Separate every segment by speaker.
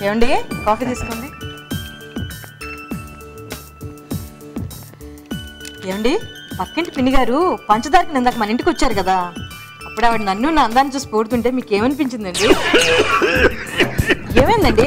Speaker 1: ఏమండి కాఫీ తీసుకోండి. ఏమండి పక్కింటి పిన్ని గారు పంచదారకి ఇందాక మన ఇంటికి వచ్చారు కదా, అప్పుడు ఆవిడ నన్ను నా అందాన్ని చూసి పోడుతుంటే మీకు ఏమనిపించిందండి? ఏమైందండి?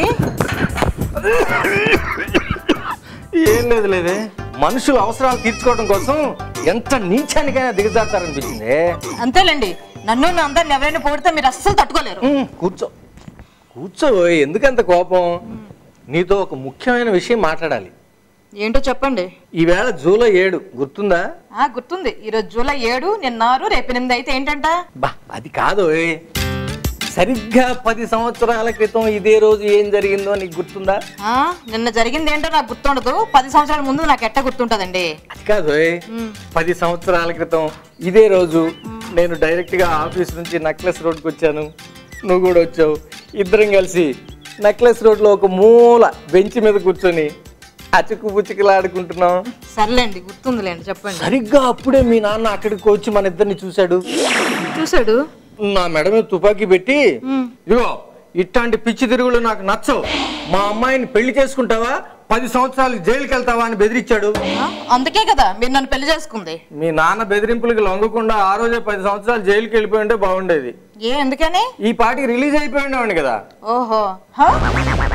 Speaker 2: ఏం లేదు లేదే, మనుషుల అవసరాలు తీర్చుకోవడం కోసం ఎంత నీచానికైనా దిగజారుతారనిపించింది.
Speaker 1: అంతేలేండి, నన్ను నా అందాన్ని ఎవరైనా పోడితే మీరు అస్సలు తట్టుకోలేరు.
Speaker 2: కూర్చో కూర్చో, ఎందుకంత కోపం? నీతో ఒక ముఖ్యమైన విషయం మాట్లాడాలి.
Speaker 1: ఏంటో చెప్పండి.
Speaker 2: ఈవేళ జూలై 7 గుర్తుందా?
Speaker 1: గుర్తుంది. ఈరోజు జూలై 7, నిన్న 6, రేపు 8 అయితే ఏంటంట?
Speaker 2: బా అది కాదు, సరిగ్గా 10 సంవత్సరాల క్రితం ఇదే రోజు ఏం జరిగిందో నీకు గుర్తుందా?
Speaker 1: నిన్న జరిగింది ఏంటో నాకు గుర్తుండదు, 10 సంవత్సరాల ముందు నాకు ఎట్ట గుర్తుంటదండి?
Speaker 2: అది కాదు, 10 సంవత్సరాల క్రితం ఇదే రోజు నేను డైరెక్ట్ గా ఆఫీస్ నుంచి నెక్లెస్ రోడ్కి వచ్చాను, నువ్వు కూడా వచ్చావు. ఇద్దరం కలిసి నెక్లెస్ రోడ్ లో ఒక మూల బెంచ్ మీద కూర్చొని అచుకు పుచ్చుకులాడుకుంటున్నాం.
Speaker 1: సర్లేండి, గుర్తుందిలేండి, చెప్పండి.
Speaker 2: సరిగ్గా అప్పుడే మీ నాన్న అక్కడికి వచ్చి మన ఇద్దరిని చూశాడు. నా మెడ మీద తుపాకీ పెట్టి, ఇదిగో ఇట్లాంటి పిచ్చి తిరుగులు నాకు నచ్చవు, మా అమ్మాయిని పెళ్లి చేసుకుంటావా 10 సంవత్సరాలు జైలుకి వెళ్తావా అని బెదిరించాడు.
Speaker 1: అందుకే కదా మీరు నన్ను పెళ్లి చేసుకుంది.
Speaker 2: మీ నాన్న బెదిరింపులకి లొంగకుండా ఆ రోజే 10 సంవత్సరాలు జైలుకి వెళ్ళిపోయి ఉంటే బాగుండేది.
Speaker 1: ఎందుకని?
Speaker 2: ఈ పాటికి రిలీజ్ అయిపోయి ఉండేవాడిని కదా.
Speaker 1: ఓహో,